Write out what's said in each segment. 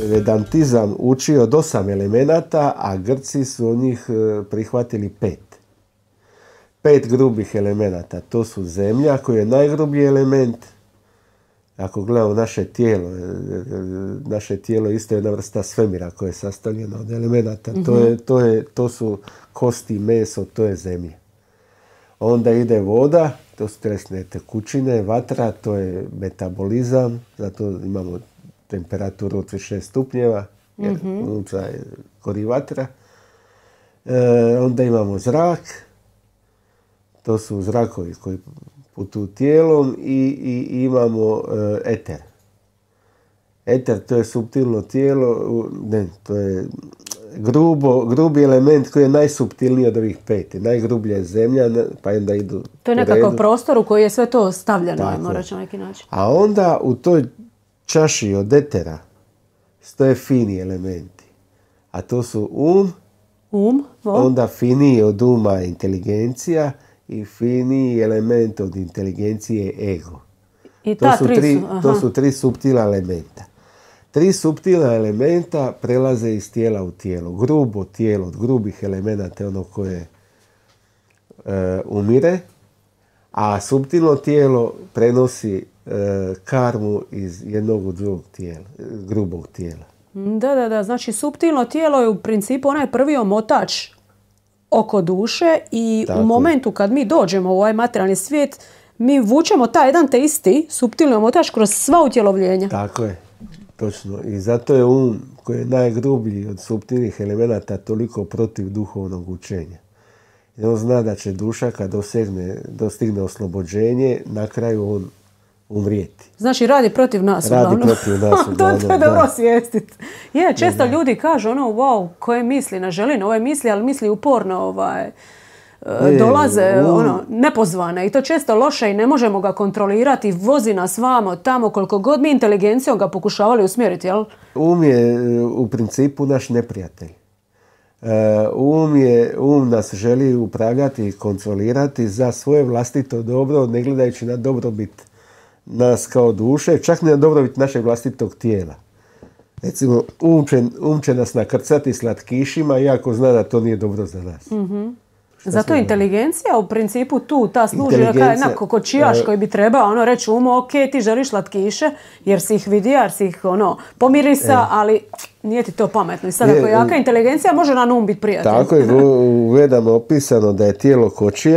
vedantizam uči od 8 elemenata, a Grci su od njih prihvatili 5. 5 grubih elemenata. To su zemlja koji je najgrublji element. Ako gledamo naše tijelo isto je jedna vrsta svemira koje je sastavljeno od elemenata. To su kosti, meso, to je zemlja. Onda ide voda, to su tjelesne tekućine, vatra, to je metabolizam, zato imamo temperaturu od 36 stupnjeva, jer unutra gori vatra. Onda imamo zrak, to su zrakovi koji putuju tijelom i imamo eter. Eter, to je suptilno tijelo, to je grubi element koji je najsuptilniji od ovih 5. Najgrublja je zemlja, pa onda idu... To je nekakav prostor u koji je sve to stavljeno, ajmo reći na neki način. A onda u toj čaši od etera stoje fini elementi. A to su onda finiji od uma je inteligencija i finiji element od inteligencije je ego. I to su 3 suptila elementa. 3 suptilna elementa prelaze iz tijela u tijelo. Grubo tijelo od grubih elemenata je ono koje umire, a suptilno tijelo prenosi karmu iz jednog u drugog tijela, grubog tijela. Da. Znači, suptilno tijelo je u principu onaj prvi omotač oko duše i u momentu kad mi dođemo u ovaj materijalni svijet, mi vučemo taj jedan te isti suptilni omotač kroz sva utjelovljenja. Tako je. Točno. I zato je koji je najgrublji od suptilnih elemenata toliko protiv duhovnog učenja. I on zna da će duša kad dostigne oslobođenje, na kraju on umrijeti. Znači radi protiv nas. To je dobro osvijestiti. Često ljudi kažu wow, koje misli, ne želi ove misli, ali misli uporno dolaze nepozvane i to često loše i ne možemo ga kontrolirati, vozi nas vamo tamo koliko god mi inteligencijom ga pokušavali usmjeriti, jel? Je u principu naš neprijatelj. Nas želi upravljati i kontrolirati za svoje vlastito dobro, ne gledajući na dobrobit nas kao duše, čak ne na dobrobit našeg vlastitog tijela. Recimo, će nas nakrcati slatkišima, iako zna da to nije dobro za nas. Zato inteligencija u principu ta služi na kokočijaš koji bi trebao reći ok, ti želiš slatkiše jer si ih vidi, jer si ih pomirisa, ali nije ti to pametno. I sad ako jaka inteligencija može na biti prijatelj. Tako je u Vedama opisano da je tijelo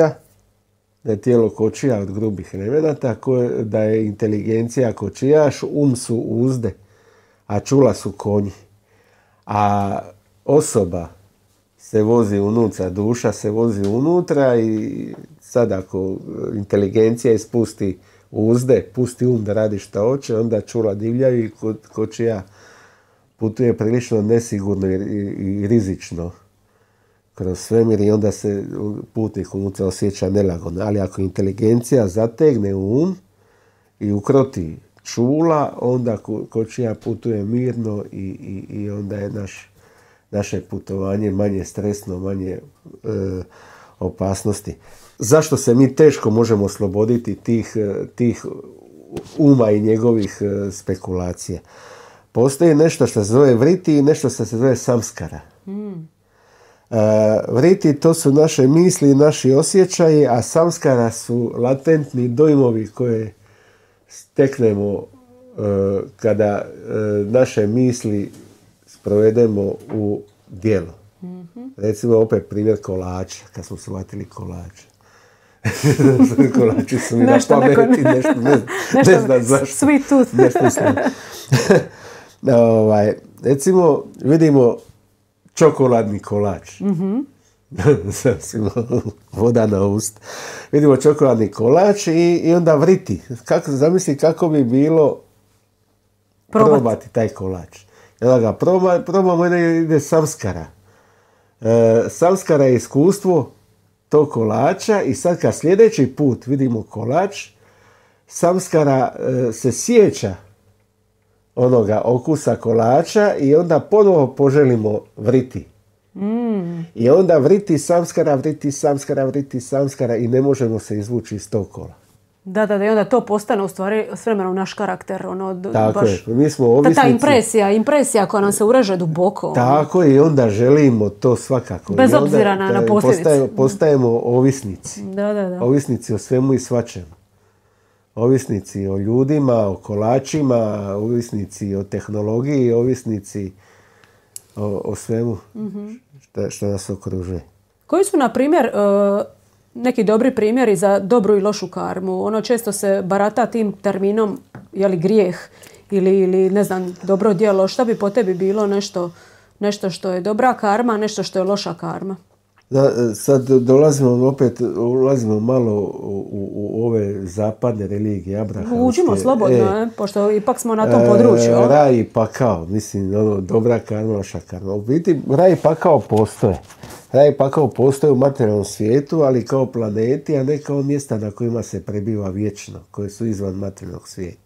kočija od grubih elemenata, da je inteligencija kočijaš, su uzde, a čula su konji. A osoba se vozi unutra, duša se vozi unutra i sad ako inteligencija ispusti uzde, pusti da radi šta hoće, onda čula divljaju i kočija putuje prilično nesigurno i rizično kroz svemir i onda se putnik unutra osjeća nelagodno. Ali ako inteligencija zategne i ukroti čula, onda kočija putuje mirno i onda je naše putovanje manje stresno, manje opasnosti. Zašto se mi teško možemo osloboditi tih uma i njegovih spekulacija? Postoji nešto što se zove vriti i nešto što se zove samskara. Vriti to su naše misli i naši osjećaji, a samskara su latentni dojmovi koje steknemo kada naše misli sprovedemo u djelo. Recimo opet primjer kolača, kad smo shvatili kolača. Kolači su mi na pameti, ne znam zašto. Sweet tooth. Recimo, vidimo čokoladni kolač. Voda na ust. Vidimo čokoladni kolač i onda vriti. Zamisli kako bi bilo probati taj kolač. I onda ga probamo i ide samskara. Samskara je iskustvo tog kolača i sad kad sljedeći put vidimo kolač, samskara se sjeća onoga okusa kolača i onda ponovo poželimo vriti. I onda vriti samskara i ne možemo se izvući iz tog kola. Da, i onda to postane u stvari s vremenom naš karakter. Tako baš, je, mi smo ovisnici. Ta impresija koja nam se ureže duboko. Tako je, i onda želimo to svakako. Bez obzira na posljedice. Postajemo ovisnici. Da. Ovisnici o svemu i svačemu. Ovisnici o ljudima, o kolačima, ovisnici o tehnologiji, ovisnici o svemu što nas okružuje. Koji su, na primjer, neki dobri primjeri za dobru i lošu karmu? Često se barata tim terminom, grijeh ili ne znam, dobro djelo. Šta bi po tebi bilo nešto što je dobra karma, nešto što je loša karma? Sad ulazimo malo u ove zapadne religije, abrahamske. Uđimo slobodno, pošto ipak smo na tom području. Raj i pakao, mislim, dobra karma, loša karma. U biti, raj i pakao postoje. Raj i pakao postoje u materijalnom svijetu, ali kao planeti, a ne kao mjesta na kojima se prebiva vječno, koje su izvan materijalnog svijeta.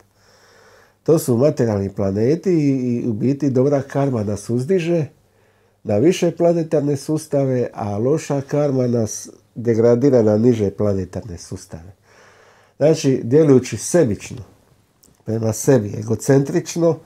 To su materijalni planeti i u biti dobra karma nas uzdiže na više planetarne sustave, a loša karma nas degradira na niže planetarne sustave. Znači, djelujući sebično, prema sebi, egocentrično,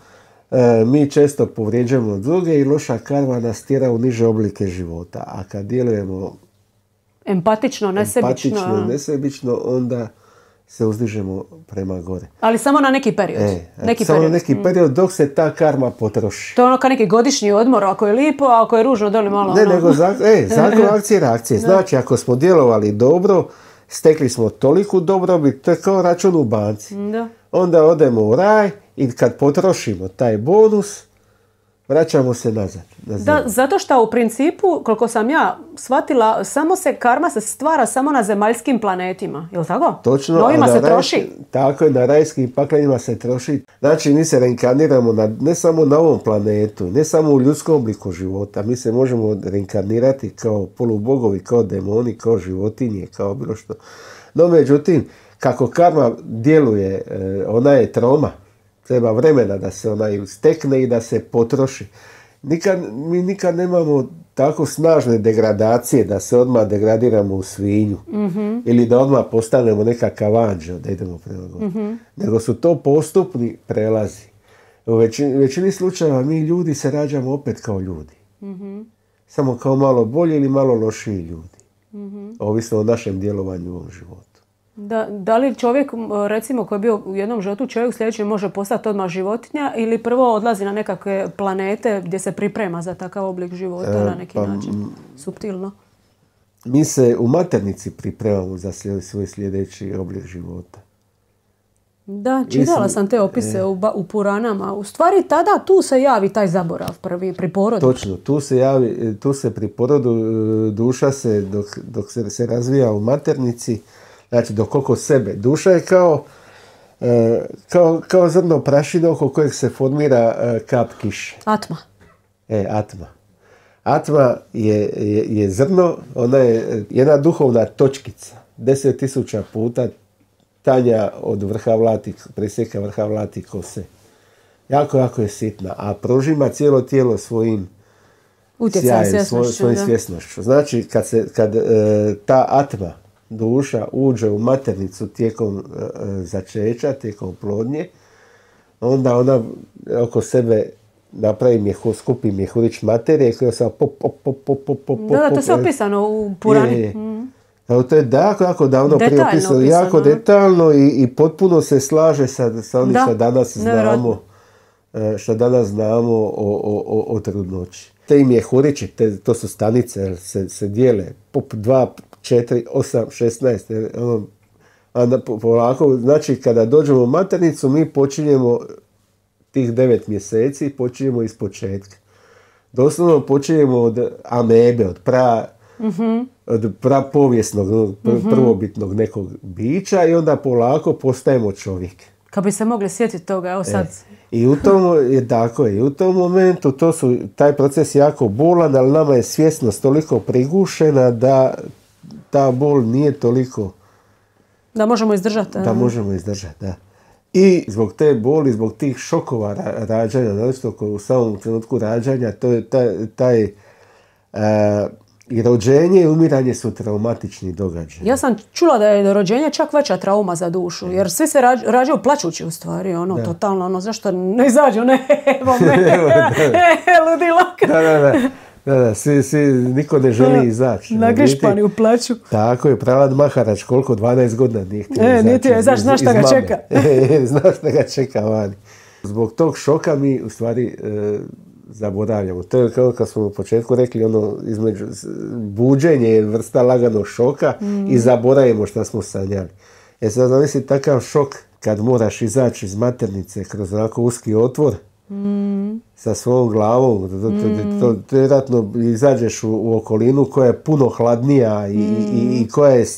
mi često povrijeđujemo druge i loša karma nas tjera u niže oblike života. A kad djelujemo empatično, nesebično, onda se uzdižemo prema gore. Ali samo na neki period. Na neki period dok se ta karma potroši. To je kao neki godišnji odmor, ako je lipo, a ako je ružno, doli malo. Nego zakon akcije i reakcije. Znači, ako smo djelovali dobro, stekli smo toliko dobrobit, to je kao račun u banci. Da. Onda odemo u raj i kad potrošimo taj bonus, vraćamo se nazad. Da, zato što u principu, koliko sam ja shvatila, karma se stvara samo na zemaljskim planetima. Je li tako? Točno. Na ovima se troši. Tako je, na rajskim paklenima se troši. Znači, mi se reinkarniramo ne samo na ovom planetu, ne samo u ljudskom obliku života. Mi se možemo reinkarnirati kao polubogovi, kao demoni, kao životinje, kao bilo što. No, međutim, kako karma djeluje, ona je troma. Treba vremena da se ona stekne i da se potroši. Mi nikad nemamo tako snažne degradacije da se odmah degradiramo u svinju. Mm-hmm. Ili da odmah postanemo nekakav anđeo da idemo prema gore. Mm-hmm. Nego su to postupni prelazi. U većini slučajeva mi ljudi se rađamo opet kao ljudi. Mm-hmm. Samo kao malo bolji ili malo lošiji ljudi. Mm-hmm. Ovisno o našem djelovanju u ovom životu. Da li čovjek, recimo, koji je bio u jednom životu, čovjek sljedeći može postati odmah životinja ili prvo odlazi na nekakve planete gdje se priprema za takav oblik života na neki način, suptilno? Mi se u maternici pripremamo za svoj sljedeći oblik života. Da, čitala sam te opise u Puranama. U stvari tada tu se javi taj zaborav prvi pri porodu. Točno, tu se pri porodu duša se, dok se razvija u maternici, znači dok oko sebe. Duša je kao zrno prašine oko kojeg se formira kap kiše. Atma. Atma. Atma je zrno, ona je jedna duhovna točkica. 10.000 puta tanja od presjeka vrha vlati kose. Jako je sitna, a prožima cijelo tijelo svojim sjajem, svojim svjesnošću. Znači, kad ta atma, duša, uđe u maternicu tijekom začeća, tijekom plodnje, onda ona oko sebe napravi skupi mjehurić materije koja se pop. Da, to se opisano u Purani. To je jako davno prije opisano, jako detaljno i potpuno se slaže sa onim što danas znamo o trudnoći. Te mjehurići, to su stanice, se dijele pop 2, 4, 8, 16. Polako, znači kada dođemo u maternicu mi počinjemo tih 9 mjeseci, počinjemo iz početka. Doslovno počinjemo od amebe, od prapovijesnog, prvobitnog nekog bića i onda polako postajemo čovjek. Kad bi se mogli sjetiti toga, evo sad. I u tom momentu taj proces jako bolan, ali nama je svjesnost toliko prigušena da ta bol nije toliko... Da možemo izdržati. Možemo izdržati, da. I zbog te boli, zbog tih šokova rađanja, naročito u samom trenutku rađanja, to je taj I rođenje i umiranje su traumatični događaji. Ja sam čula da je rođenje čak veća trauma za dušu, jer svi se rađaju plačući u stvari, totalno, zašto ne izađu, evo me, ludilo. Da, niko ne želi izaći. Nagrišpani u plaću. Tako je, Pralad Maharač, koliko, 12 godina nije htio izaći. Znaš šta ga čeka. Znaš šta ga čeka vani. Zbog tog šoka mi, u stvari, zaboravljamo. To je kao kad smo u početku rekli, između buđenje je vrsta laganog šoka i zaboravimo šta smo sanjali. Sad zamisli takav šok kad moraš izaći iz maternice kroz onako uski otvor sa svojom glavom. To vjerojatno izađeš u okolinu koja je puno hladnija i koja je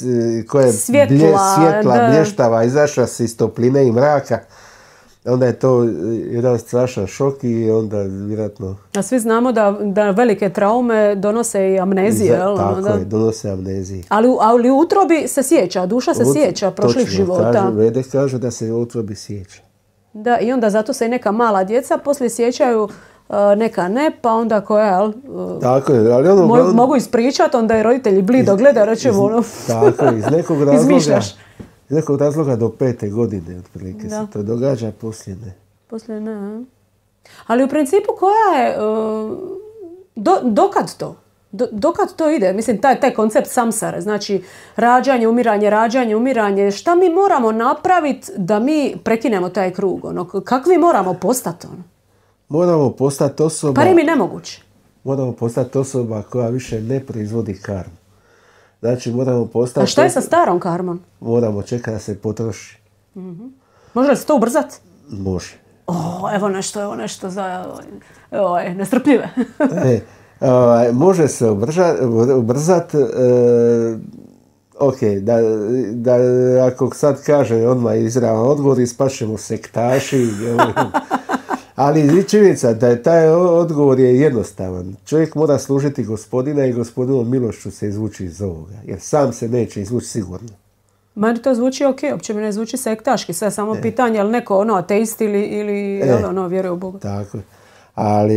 svjetla, blještava, izašla si iz topline i mraka. Onda je to jedan strašan šok i onda vjerojatno... A svi znamo da velike traume donose i amnezije. Tako je, donose amnezije. Ali u utrobi se sjeća, duša se sjeća prošlih života. Vede kaže da se u utrobi sjeća. Da, i onda zato se i neka mala djeca poslije sjećaju, neka ne, pa onda koja, tako je, ali mogu ispričati, onda i roditelji blido gledaju, rećemo tako je, iz nekog razloga do 5. godine otprilike se to događa, poslije ne. Poslije ne. Ali u principu koja je, dokad to? Dokad to ide? Mislim, taj koncept samsare, znači rađanje, umiranje, šta mi moramo napraviti da mi prekinemo taj krug? Kakvi moramo postati? Moramo postati osoba... Pari mi nemoguće. Moramo postati osoba koja više ne proizvodi karmu. Znači, moramo postati... A šta je sa starom karmom? Moramo čekati da se potroši. Može li se to ubrzati? Može. Evo nešto za nestrpljive. Može se ubrzati. Ok, da ako sad kaže odmah izravan odgovor, ispašemo sektaši. Ali činjenica da je taj odgovor je jednostavan. Čovjek mora služiti Gospodina i Gospodinovom milošću se izvući iz ovoga. Jer sam se neće izvući sigurno. Meni to zvuči ok, uopće mi ne zvuči sektaški. Sve samo pitanje, ali neko ateist ili vjeruje u Boga. Tako je. Ali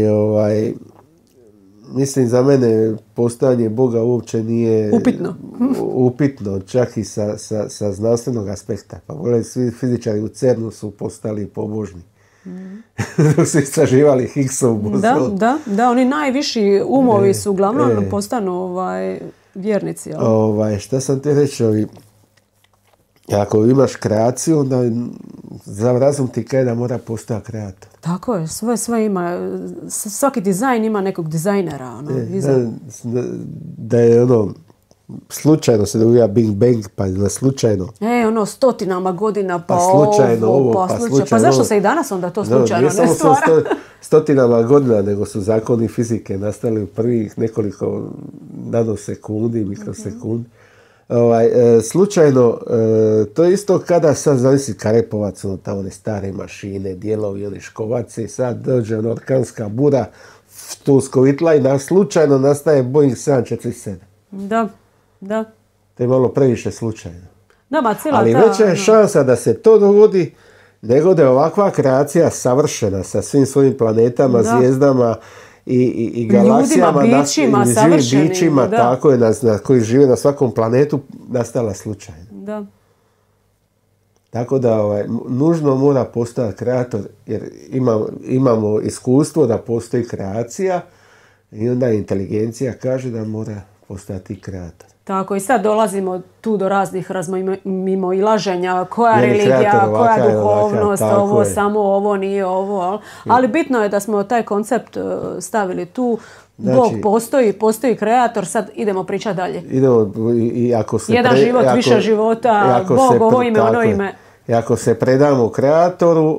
mislim za mene postojanje Boga uopće nije upitno, čak i sa znanstvenog aspekta. Pa svi fizičari u CERN-u su postali pobožni. Su istraživali Higgsov bozon. Da, oni najviši umovi su uglavnom postanu vjernici. Šta sam te reći? Ako imaš kreaciju, onda za razum ti kaže da mora postojati kreator. Tako je, sve ima, svaki dizajn ima nekog dizajnera. Da je slučajno se dobiva Big Bang, pa na slučajno. Stotinama godina, pa slučajno ovo, pa slučajno. Pa zašto se i danas onda to slučajno ne stvara? Stotinama godina, nego su zakoni fizike nastali u prvih nekoliko nanosekundi, mikrosekundi. Slučajno, to je isto kada sad zamisli Karepovac, one stare mašine, dijelovi, one škovaci, sad dođe orkanska bura, tu skovitla i slučajno nastaje Boeing 747. Da. To je malo previše slučajno. Ali veća je šansa da se to dogodi nego da je ovakva kreacija savršena sa svim svojim planetama, zvijezdama i galaksijama, ljudima, bićima, tako je, koji žive na svakom planetu, nastala slučajno. Da. Tako da nužno mora postojati kreator, jer imamo iskustvo da postoji kreacija i onda inteligencija kaže da mora postojati kreator. Tako, i sad dolazimo tu do raznih mimoilaženja, koja religija, koja duhovnost, ovo je. Samo ovo, nije ovo. Ali bitno je da smo taj koncept stavili tu. Znači, Bog postoji kreator, sad idemo pričati dalje. Jedan život, više života, Bog, ovo ime, ono ime. I ako se predamo kreatoru,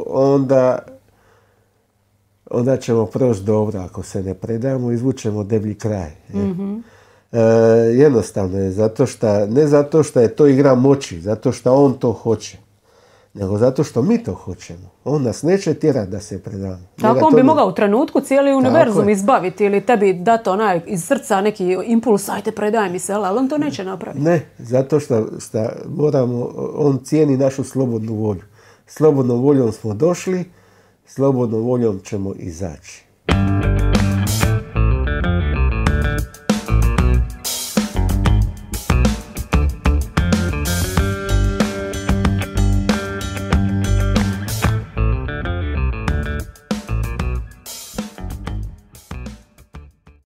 onda ćemo proći dobro. Ako se ne predamo, izvučemo deblji kraj. Jednostavno je, ne zato što je to igra moći, zato što on to hoće, nego zato što mi to hoćemo. On nas neće tjerati da se predamo. Tako on bi mogao u trenutku cijeli univerzum izbaviti ili tebi dati iz srca neki impuls, ajde predaj mi se, ali on to neće napraviti. Ne, zato što moramo, on cijeni našu slobodnu volju. Slobodnom voljom smo došli, slobodnom voljom ćemo izaći.